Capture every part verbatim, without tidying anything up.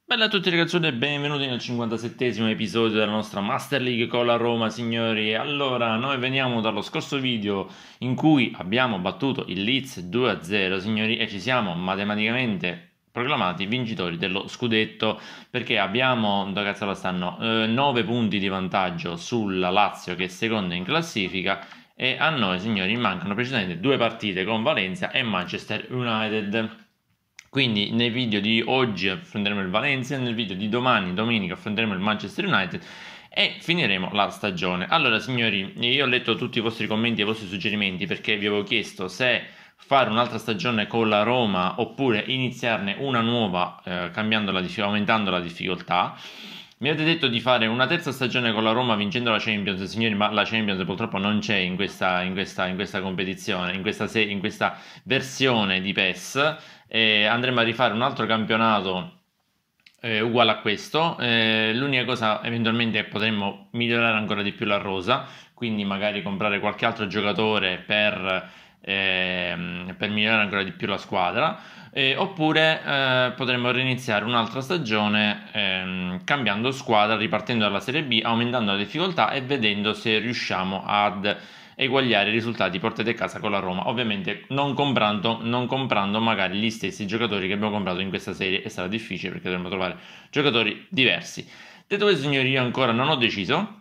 Bella a tutti ragazzuoli e benvenuti nel cinquantasettesimo episodio della nostra Master League con la Roma, signori. Allora, noi veniamo dallo scorso video in cui abbiamo battuto il Leeds due a zero, signori, e ci siamo matematicamente proclamati vincitori dello scudetto, perché abbiamo, da cazzo la stanno, eh, nove punti di vantaggio sulla Lazio, che è seconda in classifica, e a noi, signori, mancano precisamente due partite con Valencia e Manchester United. Quindi nei video di oggi affronteremo il Valencia, nel video di domani, domenica, affronteremo il Manchester United e finiremo la stagione. Allora, signori, io ho letto tutti i vostri commenti e i vostri suggerimenti, perché vi avevo chiesto se fare un'altra stagione con la Roma oppure iniziarne una nuova, eh, cambiando la, aumentando la difficoltà. Mi avete detto di fare una terza stagione con la Roma vincendo la Champions, signori, ma la Champions purtroppo non c'è in questa, in questa, in questa competizione, in questa, in questa versione di PES. Eh, andremo a rifare un altro campionato eh, uguale a questo. Eh, l'unica cosa, eventualmente potremmo migliorare ancora di più la rosa, quindi magari comprare qualche altro giocatore per, eh, per migliorare ancora di più la squadra. Eh, oppure eh, potremmo riniziare un'altra stagione ehm, cambiando squadra, ripartendo dalla Serie B, aumentando la difficoltà e vedendo se riusciamo ad eguagliare i risultati portati a casa con la Roma, ovviamente non comprando, non comprando magari gli stessi giocatori che abbiamo comprato in questa serie. E sarà difficile perché dovremo trovare giocatori diversi. Detto questo, signori, io ancora non ho deciso.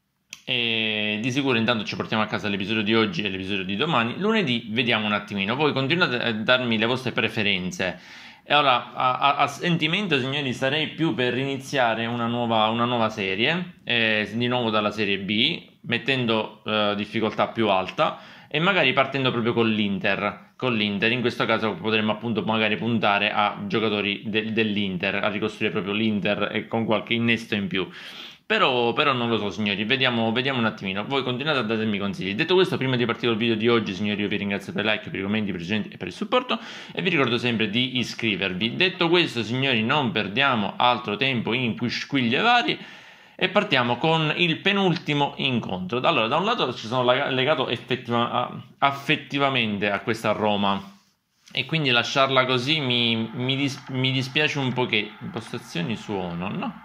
E di sicuro intanto ci portiamo a casa l'episodio di oggi e l'episodio di domani. Lunedì vediamo un attimino. Voi continuate a darmi le vostre preferenze. E ora a, a, a sentimento, signori, sarei più per iniziare una nuova, una nuova serie, eh, di nuovo dalla Serie B, mettendo eh, difficoltà più alta e magari partendo proprio con l'Inter. Con l'Inter, in questo caso potremmo appunto magari puntare a giocatori de- dell'Inter, a ricostruire proprio l'Inter e con qualche innesto in più. Però, però non lo so, signori, vediamo, vediamo un attimino. Voi continuate a darmi consigli. Detto questo, prima di partire il video di oggi, signori, io vi ringrazio per i like, per i commenti, per i suggerimenti e per il supporto, e vi ricordo sempre di iscrivervi. Detto questo, signori, non perdiamo altro tempo in quisquiglie vari e partiamo con il penultimo incontro. Allora, da un lato ci sono legato effettiva, affettivamente a questa Roma, e quindi lasciarla così mi, mi, dis, mi dispiace un po'. Che impostazioni suono, no?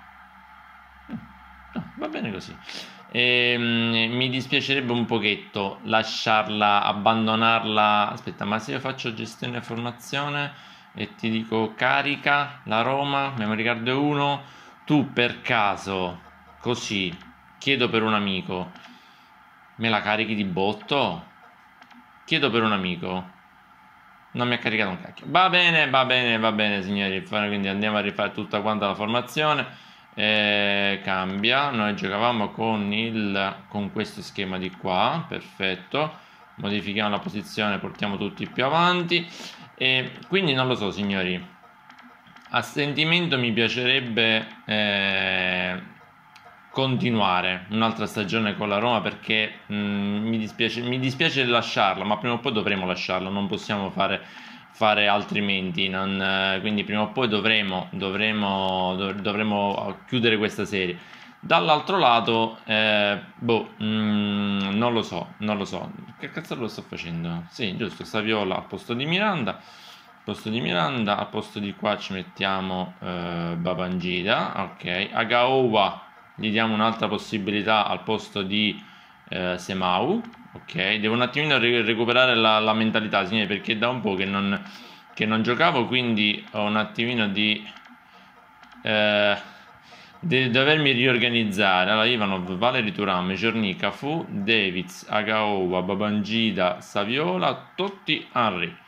No, va bene così. Ehm, mi dispiacerebbe un pochetto lasciarla, abbandonarla. Aspetta, ma se io faccio gestione e formazione e ti dico carica la Roma, memory card uno, tu per caso, così, chiedo per un amico, me la carichi di botto? Chiedo per un amico. Non mi ha caricato un cacchio. Va bene, va bene, va bene, signori. Quindi andiamo a rifare tutta quanta la formazione. Eh, cambia. Noi giocavamo con il con questo schema di qua, perfetto. Modifichiamo la posizione, portiamo tutti più avanti. E quindi non lo so, signori, a sentimento mi piacerebbe eh, continuare un'altra stagione con la Roma, perché mh, mi dispiace, mi dispiace lasciarla, ma prima o poi dovremo lasciarla, non possiamo fare fare altrimenti, non, eh, quindi prima o poi dovremo, dovremo, dov- dovremo chiudere questa serie. Dall'altro lato, eh, boh, mm, non lo so, non lo so, che cazzo lo sto facendo? Sì, giusto, Saviola al posto di Miranda, al posto di Miranda, al posto di qua ci mettiamo eh, Babangida, ok, Agaowa gli diamo un'altra possibilità al posto di eh, Semau. Ok, devo un attimino recuperare la, la mentalità, signori, perché da un po' che non, che non giocavo, quindi ho un attimino di eh, di dovermi riorganizzare. Allora, Ivanov, Valeri Thuram, Giorni, Cafu, Davids, Agaowa, Babangida, Saviola, Totti, Henry. Eh,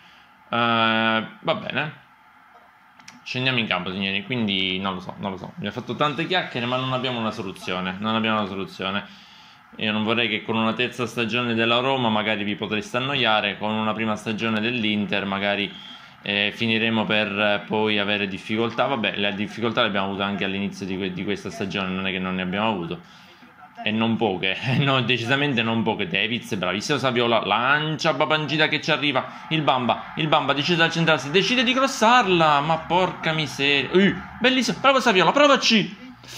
va bene, scendiamo in campo, signori. Quindi non lo so, non lo so. Mi ha fatto tante chiacchiere, ma non abbiamo una soluzione. Non abbiamo una soluzione. Io non vorrei che con una terza stagione della Roma magari vi potreste annoiare, con una prima stagione dell'Inter magari eh, finiremo per eh, poi avere difficoltà. Vabbè, le difficoltà le abbiamo avute anche all'inizio di, que di questa stagione, non è che non ne abbiamo avuto, e non poche, no, decisamente non poche. Davids, bravissimo Saviola, lancia Babangida che ci arriva, il Bamba, il Bamba decide di accentrarsi, decide di crossarla, ma porca miseria, uh, bellissimo, bravo Saviola, provaci,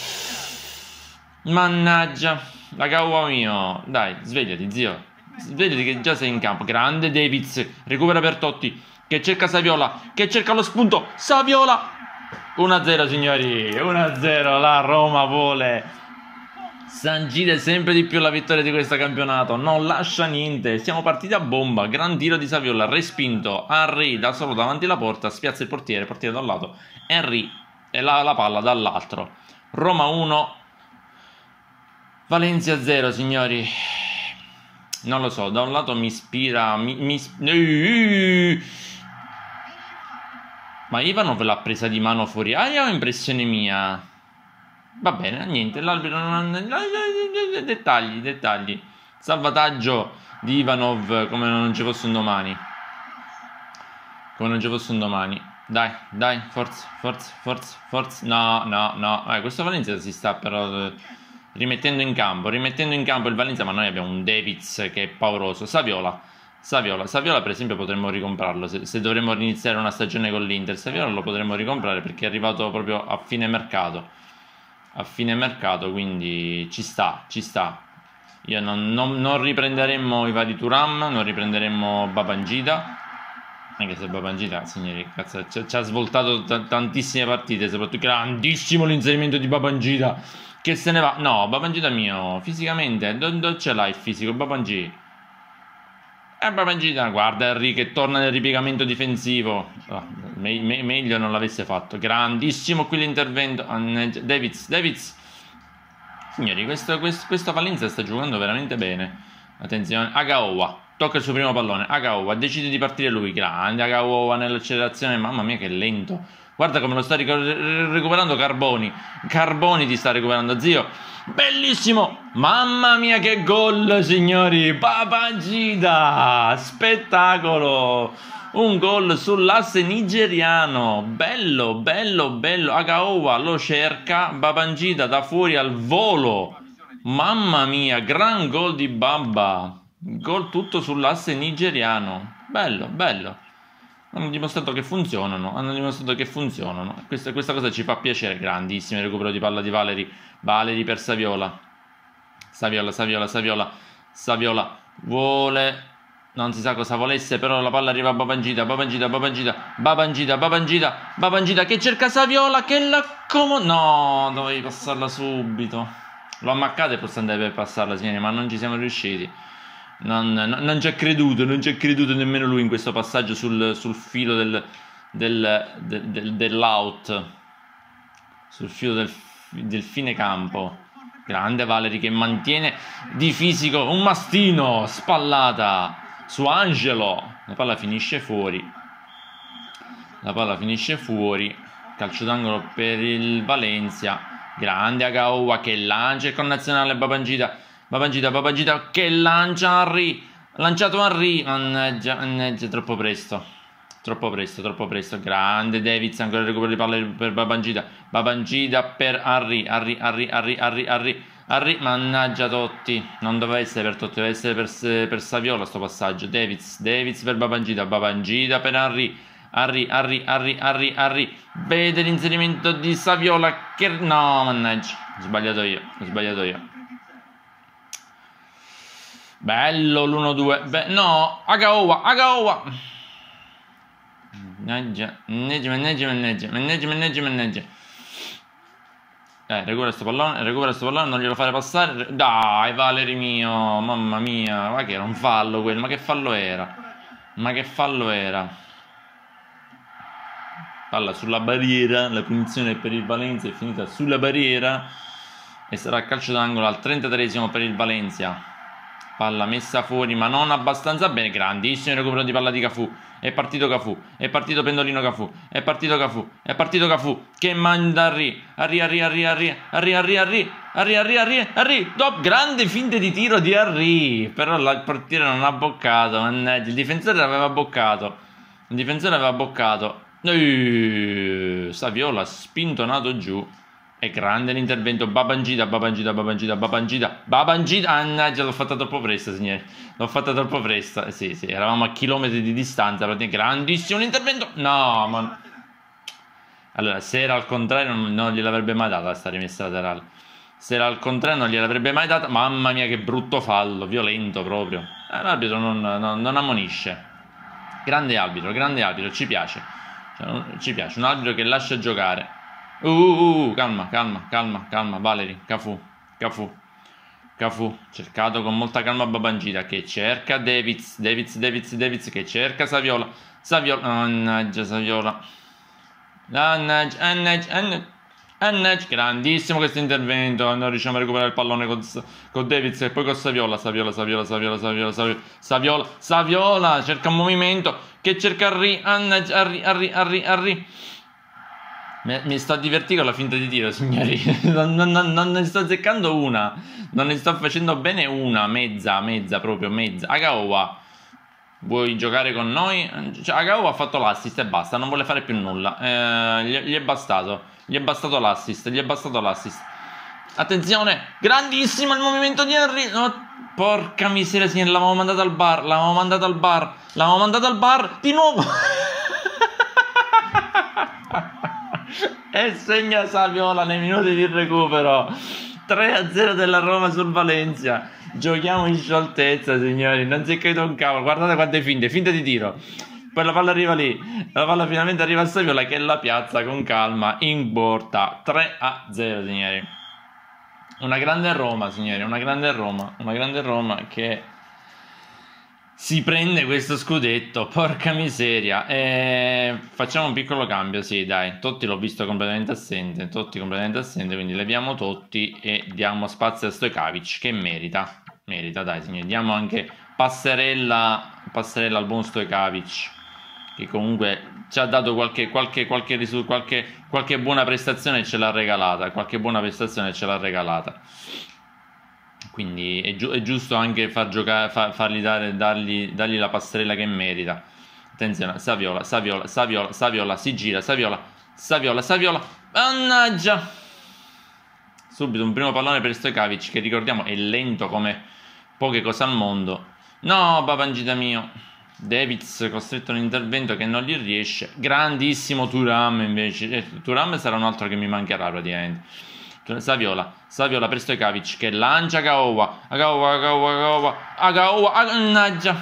mannaggia. La cavolo mio, dai, svegliati, zio. Svegliati che già sei in campo. Grande Davids, recupera per Totti, che cerca Saviola, che cerca lo spunto. Saviola! uno a zero signori, uno a zero, la Roma vuole sancire sempre di più la vittoria di questo campionato, non lascia niente, siamo partiti a bomba, gran tiro di Saviola, respinto, Henry da solo davanti alla porta, spiazza il portiere, portiere da un lato, Henry e la, la palla dall'altro, Roma uno, Valencia zero signori, non lo so, da un lato mi ispira, mi, mi, ma Ivanov l'ha presa di mano fuori aria o impressione mia? Va bene, niente, l'arbitro non ha... Dettagli, dettagli. Salvataggio di Ivanov come non ci fosse un domani. Come non ci fosse un domani. Dai, dai, forza, forza, forza, forza. No, no, no. Eh, questo Valencia si sta però rimettendo in campo. Rimettendo in campo il Valencia, ma noi abbiamo un Davids che è pauroso. Saviola. Saviola, Saviola per esempio potremmo ricomprarlo se, se dovremmo iniziare una stagione con l'Inter. Saviola lo potremmo ricomprare perché è arrivato proprio a fine mercato. A fine mercato, quindi ci sta, ci sta. Io non, non, non riprenderemmo i vari Thuram, non riprenderemmo Babangida, anche se Babangida, signori, cazzo, ci, ci ha svoltato tantissime partite, soprattutto grandissimo l'inserimento di Babangida, che se ne va. No, Babangida mio, fisicamente, dove ce l'ha il fisico, Babangida? E Babangida, guarda Henry che torna nel ripiegamento difensivo. Oh, me me meglio non l'avesse fatto. Grandissimo qui l'intervento. Davids, Davids. Signori, questo, questo, questo Valencia sta giocando veramente bene. Attenzione, Agaowa. Tocca il suo primo pallone. Agaowa decide di partire lui. Grande Agaowa nell'accelerazione. Mamma mia che lento. Guarda come lo sta recuperando Carboni. Carboni ti sta recuperando, zio. Bellissimo, mamma mia che gol signori, Babangida, spettacolo, un gol sull'asse nigeriano, bello, bello, bello, Agaowa lo cerca, Babangida da fuori al volo, mamma mia, gran gol di Baba, gol tutto sull'asse nigeriano, bello, bello. Hanno dimostrato che funzionano, hanno dimostrato che funzionano. Questa, questa cosa ci fa piacere. Grandissimo il recupero di palla di Valeri. Valeri per Saviola. Saviola, Saviola, Saviola. Saviola vuole... Non si sa cosa volesse, però la palla arriva a Babangida. Babangida, Babangida, Babangida, Babangida. Babangida che cerca Saviola, che la come... No, dovevi passarla subito. L'ho ammaccato e forse andava per passarla, signori, ma non ci siamo riusciti. Non, non, non ci ha creduto, non ci ha creduto nemmeno lui in questo passaggio sul, sul filo del, del, del, del, dell'out, sul filo del, del fine campo. Grande Valeri che mantiene di fisico un mastino, spallata su Angelo. La palla finisce fuori. La palla finisce fuori. Calcio d'angolo per il Valencia. Grande Agaowa che lancia il connazionale Babangida. Babangida, Babangida che lancia Henry, lanciato Henry, mannaggia, mannaggia, troppo presto, troppo presto, troppo presto, grande Davids, ancora il recupero di palle per Babangida, Babangida per Henry, Henry, Henry, Henry, Henry, Henry, Henry, mannaggia Totti, non doveva essere per Totti, doveva essere per, per Saviola sto passaggio, Davids, Davids per Babangida, Babangida per Henry, Henry, Henry, Henry, Henry, Henry, vede l'inserimento di Saviola che, no, mannaggia, ho sbagliato io, ho sbagliato io. Bello l'uno due. No, Agaowa, Agaowa. Mannaggia, mannaggia, mannaggia, mannaggia, mannaggia, mannaggia, mannaggia. Eh, recupera sto pallone, recupera sto pallone, non glielo fare passare. Dai, Valeri mio, mamma mia, ma che era un fallo quello, ma che fallo era? Ma che fallo era? Palla sulla barriera, la punizione per il Valencia è finita sulla barriera e sarà calcio d'angolo al trentatreesimo per il Valencia. Palla messa fuori ma non abbastanza bene. Grandissimo recupero di palla di Cafu. È partito Cafu. È partito Pendolino Cafu. È partito Cafu. È partito Cafu. Che manda Henry. Henry, Henry, Henry, Henry, Henry, Henry, Henry, Henry, Henry, Henry, Henry. Top, grande finte di tiro di Henry. Però il portiere non ha boccato. Mannaggia, il difensore l'aveva boccato. Il difensore aveva boccato. Eeeh, Saviola spintonato giù. È grande l'intervento. Babangida, Babangida, Babangida, Babangida, Babangida. Mannaggia, l'ho fatta troppo presto, signori. L'ho fatta troppo presto. Eh, sì, sì, eravamo a chilometri di distanza. Grandissimo l'intervento. No, ma... Allora, se era al contrario non, non gliel'avrebbe mai data sta rimessa laterale. Se era al contrario non gliel'avrebbe mai data. Mamma mia, che brutto fallo. Violento proprio. Eh, l'arbitro non, non, non ammonisce. Grande arbitro, grande arbitro. Ci piace. Cioè, ci piace. Un arbitro che lascia giocare. Uh, uh, uh, calma, calma, calma, calma, Valeri, Cafu, Cafu, Cafu, cercato con molta calma Babangida che cerca Davids, Davids, Davids, Davids che cerca Saviola, Saviola, mannaggia Saviola, mannaggia, mannaggia, mannaggia, mannaggia, grandissimo questo intervento, non riusciamo a recuperare il pallone con, con Davids e poi con Saviola, Saviola, Saviola, Saviola, Saviola, Saviola, Saviola, Saviola, cerca un movimento, che cerca Arri, mannaggia, Arri, Arri, Arri, Arri. Mi sto a divertire con la finta di tiro, signori. Non, non, non ne sto azzeccando una. Non ne sto facendo bene una. Mezza, mezza, proprio mezza. Agaowa, vuoi giocare con noi? Cioè, Agaowa ha fatto l'assist e basta. Non vuole fare più nulla. Eh, gli, gli è bastato. Gli è bastato l'assist. Gli è bastato l'assist. Attenzione. Grandissimo il movimento di Henry. Oh, porca miseria, signori. L'avevamo mandato al bar. L'avevamo mandato al bar. L'avevamo mandato al bar. Di nuovo. E segna Saviola nei minuti di recupero. Tre a zero della Roma sul Valencia. Giochiamo in scioltezza, signori. Non si è capito un cavolo. Guardate quante finte, finte di tiro. Poi la palla arriva lì. La palla finalmente arriva a Saviola che la piazza con calma in porta. tre a zero, signori. Una grande Roma, signori. Una grande Roma. Una grande Roma che si prende questo scudetto, porca miseria. E facciamo un piccolo cambio, sì, dai. Totti l'ho visto completamente assente, Totti completamente assente, quindi leviamo Totti e diamo spazio a Stojkovic, che merita, merita, dai, signori. Diamo anche passerella, passerella al buon Stojkovic, che comunque ci ha dato qualche, qualche, qualche, qualche, qualche buona prestazione e ce l'ha regalata, qualche buona prestazione ce l'ha regalata. Quindi è, giu è giusto anche far giocare, far, fargli dare, dargli, dargli la passerella che merita. Attenzione, Saviola, Saviola, Saviola, Saviola, si gira, Saviola, Saviola, Saviola, mannaggia! Subito un primo pallone per Stojkovic, che ricordiamo è lento come poche cose al mondo. No, Babangida mio. Davids costretto a un intervento che non gli riesce. Grandissimo Thuram invece. Eh, Thuram sarà un altro che mi mancherà praticamente. Saviola, Saviola per Stojkovic che lancia Agaowa, Agaowa, Agaowa, Agaowa, Agaowa, mannaggia.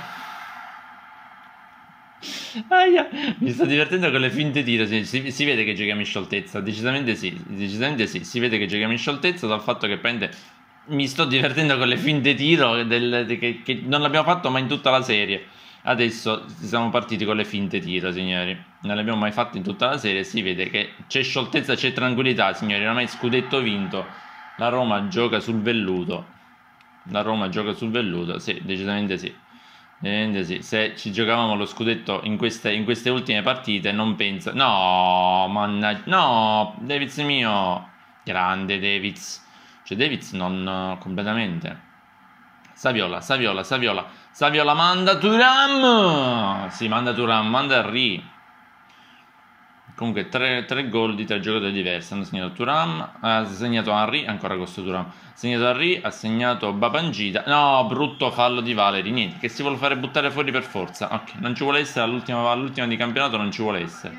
Aia, mi sto divertendo con le finte tiro, si, si, si vede che giochiamo in scioltezza, decisamente sì, decisamente sì, si vede che giochiamo in scioltezza dal fatto che prende, mi sto divertendo con le finte tiro del, che, che non l'abbiamo fatto mai in tutta la serie. Adesso siamo partiti con le finte tiro, signori. Non le abbiamo mai fatte in tutta la serie. Si vede che c'è scioltezza, c'è tranquillità, signori. Ormai scudetto vinto. La Roma gioca sul velluto. La Roma gioca sul velluto. Sì, decisamente sì. Decisamente sì. Se ci giocavamo lo scudetto in queste, in queste ultime partite, non penso. No, mannaggia. No, Davids mio. Grande Davids. Cioè, Davids non completamente. Saviola, Saviola, Saviola, Saviola manda Thuram. Si manda Thuram, manda Henry. Comunque tre, tre gol di tre giocatori diversi. Hanno segnato Thuram, ha segnato Henry, ancora questo Thuram. Ha segnato Henry, ha segnato Babangida. No, brutto fallo di Valeri. Niente, che si vuole fare buttare fuori per forza. Ok, non ci vuole essere all'ultima all'ultima di campionato, non ci vuole essere.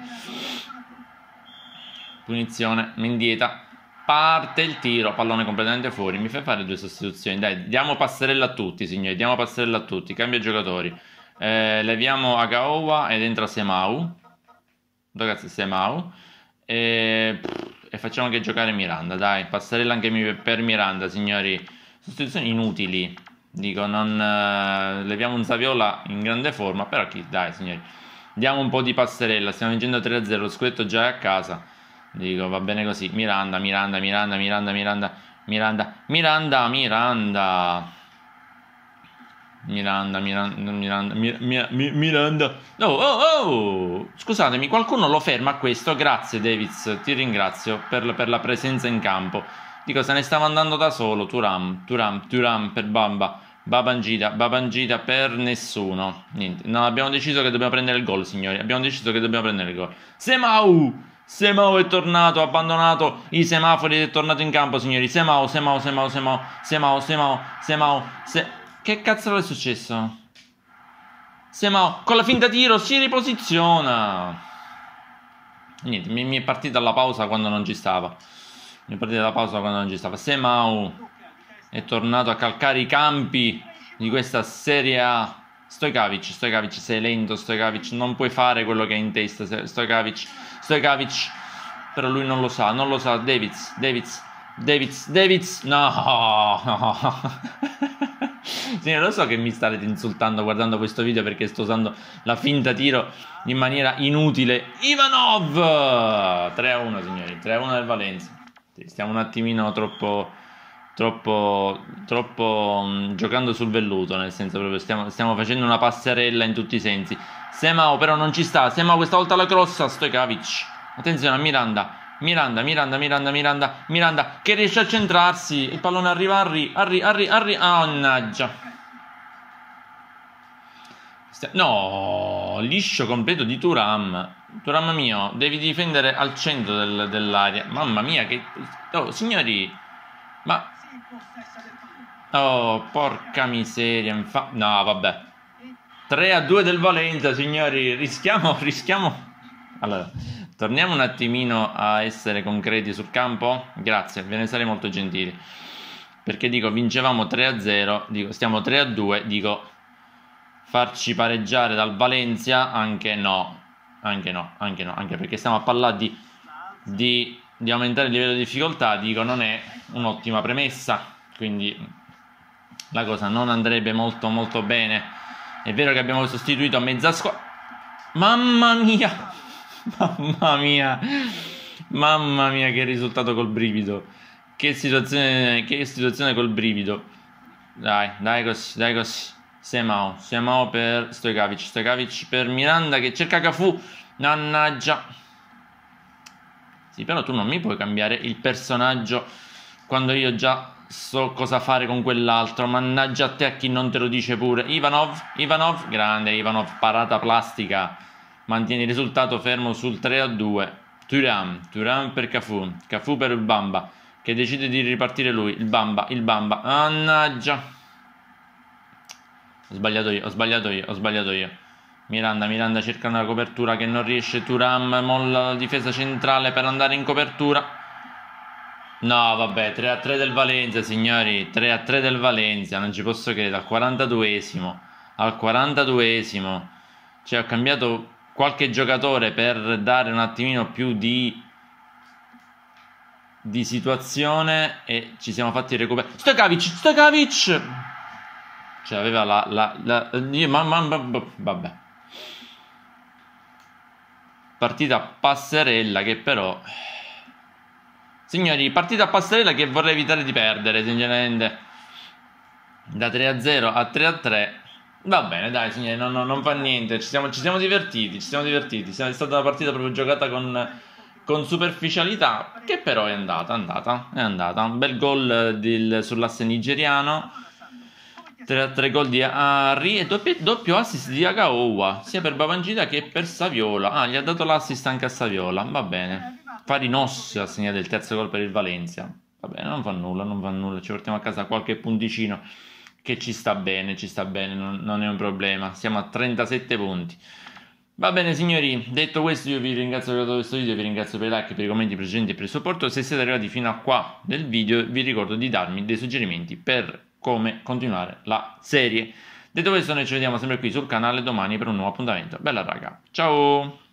Punizione, Mendieta. Parte il tiro, pallone completamente fuori. Mi fai fare due sostituzioni. Dai, diamo passerella a tutti, signori. Diamo passerella a tutti. Cambia giocatori. Eh, leviamo Agaowa ed entra Semau. Ragazzi, Semau. E, e facciamo anche giocare Miranda. Dai, passerella anche per Miranda, signori. Sostituzioni inutili. Dico, non eh, leviamo un Saviola in grande forma. Però chi? Dai, signori. Diamo un po' di passerella. Stiamo vincendo tre a zero. Lo scudetto già è a casa. Dico, va bene così. Miranda, Miranda, Miranda, Miranda, Miranda, Miranda, Miranda, Miranda. Miranda, Miranda, Miranda, Miranda, Miranda. Oh, oh, oh. Scusatemi, qualcuno lo ferma a questo? Grazie, Davids, ti ringrazio per, per la presenza in campo. Dico, se ne stava andando da solo. Thuram, Thuram, Thuram per Bamba. Babangida, Babangida per nessuno. Niente. No, abbiamo deciso che dobbiamo prendere il gol, signori. Abbiamo deciso che dobbiamo prendere il gol. Semau! Semau è tornato, ha abbandonato i semafori ed è tornato in campo, signori. Semau, Semau, Semau, Semau, Semau, Semau, Semau, Se... Che cazzo è successo? Semau, con la finta tiro, si riposiziona. Niente, mi, mi è partita la pausa quando non ci stava. Mi è partita la pausa quando non ci stava. Semau è tornato a calcare i campi di questa Serie A. Stojkovic, Stojkovic, sei lento, Stojkovic, non puoi fare quello che hai in testa, Stojkovic, Stojkovic, però lui non lo sa, non lo sa. Davids, Davids, Davids, Davids, no, no. Sì, lo so che mi starete insultando guardando questo video perché sto usando la finta tiro in maniera inutile. Ivanov, tre a uno signori, tre a uno del Valencia. Stiamo un attimino troppo, troppo, troppo um, giocando sul velluto, nel senso proprio stiamo, stiamo facendo una passerella in tutti i sensi. Semao però non ci sta, Semao questa volta la crossa, Stojkovic. Attenzione a Miranda. Miranda, Miranda, Miranda, Miranda, Miranda che riesce a centrarsi. Il pallone arriva, Arri, Arri, Arri, Arri. Oh, mannaggia. No, liscio completo di Thuram. Thuram mio, devi difendere al centro del, dell'area. Mamma mia, che... Oh, signori. Ma... Oh, porca miseria. Infa... No, vabbè. tre a due del Valencia, signori. Rischiamo, rischiamo... Allora... Torniamo un attimino a essere concreti sul campo. Grazie, ve ne sarei molto gentili. Perché dico, vincevamo tre a zero, dico, stiamo tre a due, dico, farci pareggiare dal Valencia, anche no. Anche no, anche no, anche perché stiamo a parlare di, di, di aumentare il livello di difficoltà, dico, non è un'ottima premessa. Quindi la cosa non andrebbe molto molto bene. È vero che abbiamo sostituito a mezza squadra. Mamma mia! Mamma mia, mamma mia, che risultato col brivido. Che situazione, che situazione col brivido. Dai, dai così, dai così. Semao, Semao per Stojkovic, Stojkovic per Miranda che cerca Cafu. Mannaggia. Sì, però tu non mi puoi cambiare il personaggio quando io già so cosa fare con quell'altro. Mannaggia a te, a chi non te lo dice pure. Ivanov, Ivanov, grande Ivanov, parata plastica. Mantiene il risultato fermo sul tre a due. Thuram, Thuram per Cafu, Cafu per il Bamba, che decide di ripartire lui. Il Bamba, il Bamba. Mannaggia. Ho sbagliato io, ho sbagliato io, ho sbagliato io. Miranda, Miranda cerca una copertura che non riesce. Thuram molla la difesa centrale per andare in copertura. No, vabbè, tre a tre del Valencia, signori. tre a tre del Valencia, non ci posso credere. Al quarantaduesimo, al quarantaduesimo. Cioè, ho cambiato qualche giocatore per dare un attimino più di di situazione e ci siamo fatti recuperare. Stojkovic, Stojkovic, cioè aveva la, la, la io, ma, ma, ma, vabbè, partita passerella che però, signori, partita passerella che vorrei evitare di perdere sinceramente. Da tre a zero a tre a tre. Va bene, dai, signori, no, no, non fa niente. Ci siamo, ci siamo divertiti. Ci siamo divertiti. È stata una partita proprio giocata con, con superficialità, che però è andata, è andata, è andata. Un bel gol sull'asse nigeriano. tre a tre gol di Arri e doppio, doppio assist di Agaowa, sia per Babangida che per Saviola. Ah, gli ha dato l'assist anche a Saviola. Va bene. Farinos ha segnato il terzo gol per il Valencia. Va bene, non fa nulla, non fa nulla. Ci portiamo a casa qualche punticino, che ci sta bene, ci sta bene, non, non è un problema. Siamo a trentasette punti. Va bene signori, detto questo io vi ringrazio per questo video, vi ringrazio per i like, per i commenti precedenti e per il supporto. Se siete arrivati fino a qua del video vi ricordo di darmi dei suggerimenti per come continuare la serie. Detto questo noi ci vediamo sempre qui sul canale domani per un nuovo appuntamento. Bella raga, ciao!